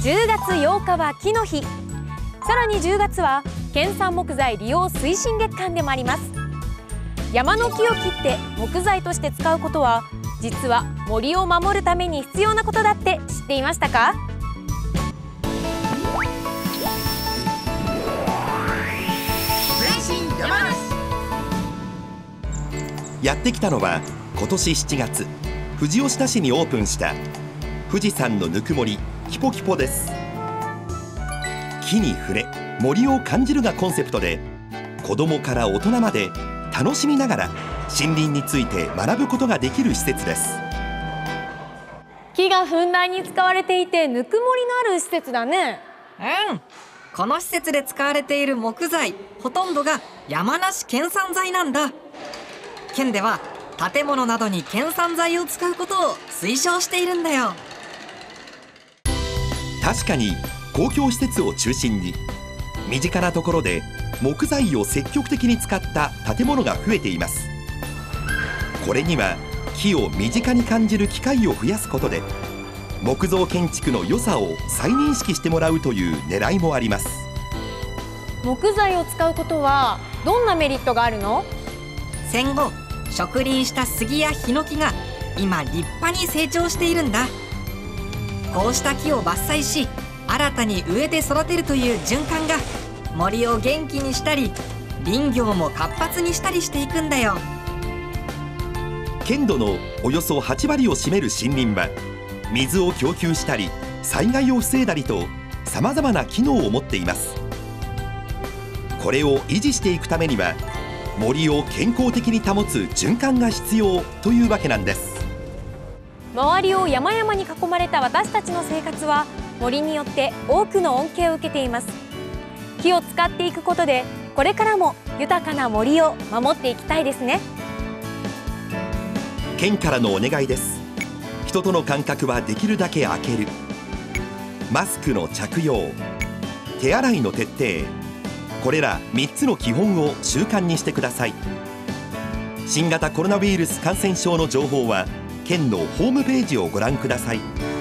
10月8日は木の日。さらに10月は県産木材利用推進月間でもあります。山の木を切って木材として使うことは、実は森を守るために必要なことだって知っていましたか？ やってきたのは今年7月、富士吉田市にオープンした富士山のぬくもりキポキポです。木に触れ森を感じるがコンセプトで、子どもから大人まで楽しみながら森林について学ぶことができる施設です。 木がふんだんに使われていてぬくもりのある施設だね。 この施設で使われている木材ほとんどが山梨県産材なんだ。県では建物などに県産材を使うことを推奨しているんだよ。 確かに公共施設を中心に身近なところで木材を積極的に使った建物が増えています。これには木を身近に感じる機会を増やすことで、木造建築の良さを再認識してもらうという狙いもあります。 木材を使うことはどんなメリットがあるの？ 戦後植林した杉やヒノキが今立派に成長しているんだ。こうした木を伐採し新たに植えて育てるという循環が森を元気にしたり林業も活発にしたりしていくんだよ。 県土のおよそ8割を占める森林は水を供給したり災害を防いだりとさまざまな機能を持っています。これを維持していくためには森を健康的に保つ循環が必要というわけなんです。 周りを山々に囲まれた私たちの生活は森によって多くの恩恵を受けています。木を使っていくことでこれからも豊かな森を守っていきたいですね。 県からのお願いです。人との間隔はできるだけ空ける、マスクの着用、手洗いの徹底、これら3つの基本を習慣にしてください。新型コロナウイルス感染症の情報は県のホームページをご覧ください。